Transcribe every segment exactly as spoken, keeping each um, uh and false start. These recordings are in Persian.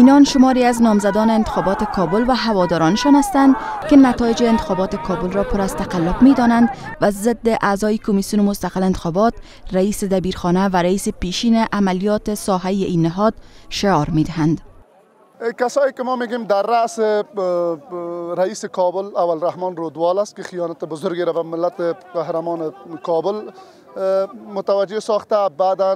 اینان شماری از نامزدان انتخابات کابل و هوادارانشان هستند که نتایج انتخابات کابل را پر از تقلب می دانند و ضد اعضای کمیسیون مستقل انتخابات، رئیس دبیرخانه و رئیس پیشین عملیات ساحه این نهاد شعار می دهند. کسایی که ما میگیم در رأس رئیس کابل اولرحمن رودوال است که خیانت بزرگی را به ملت قهرمان کابل متوجه ساخته. بعداً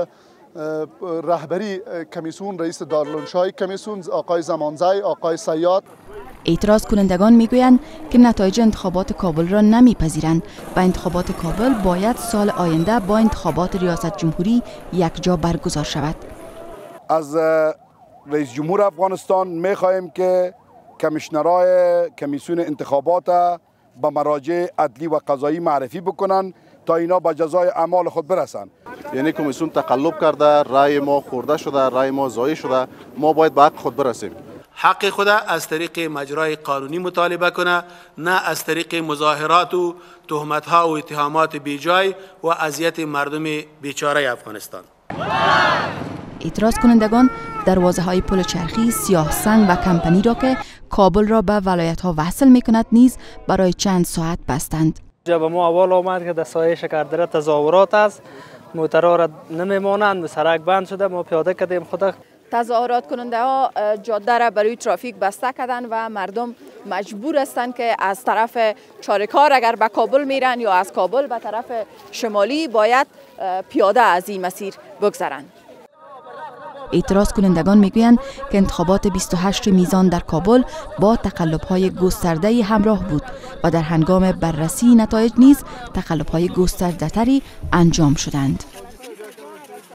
رهبری کمیسیون، رئیس دارالانشای کمیسیون آقای زمانزی، آقای سیاد. اعتراض کنندگان میگویند که نتایج انتخابات کابل را نمیپذیرند و انتخابات کابل باید سال آینده با انتخابات ریاست جمهوری یکجا برگزار شود. از رئیس جمهور افغانستان میخواهیم که کمیشنرای کمیسیون انتخابات به مراجع عدلی و قضایی معرفی بکنند تا اینا به جزای اعمال خود برسند. یعنی کمیسیون تقلب کرده، رای ما خورده شده، رای ما ضایع شده، ما باید به حق خود برسیم. حق خود از طریق مجرای قانونی مطالبه کنه، نه از طریق مظاهرات و تهمت ها و اتهامات بیجای و اذیت مردم بیچاره افغانستان. اعتراض کنندگان دروازه های پل چرخی، سیاه سنگ و کمپنی را که کابل را به ولایت ها وصل می کند نیز برای چند ساعت بستند. جب ما اول آمد که در سایه شکردره تظاهرات است، موترها را نمیمانند، سرک بند شده، ما پیاده کردیم خود. تظاهرات کننده ها جاده را برای ترافیک بسته کردند و مردم مجبور هستند که از طرف چارکار اگر به کابل میرن یا از کابل به طرف شمالی باید پیاده از این مسیر بگذرند. اعتراض کنندگان میگویند که انتخابات بیست و هشت میزان در کابل با تقلب‌های گسترده همراه بود و در هنگام بررسی نتایج نیز تقلب‌های گسترده‌تری انجام شدند.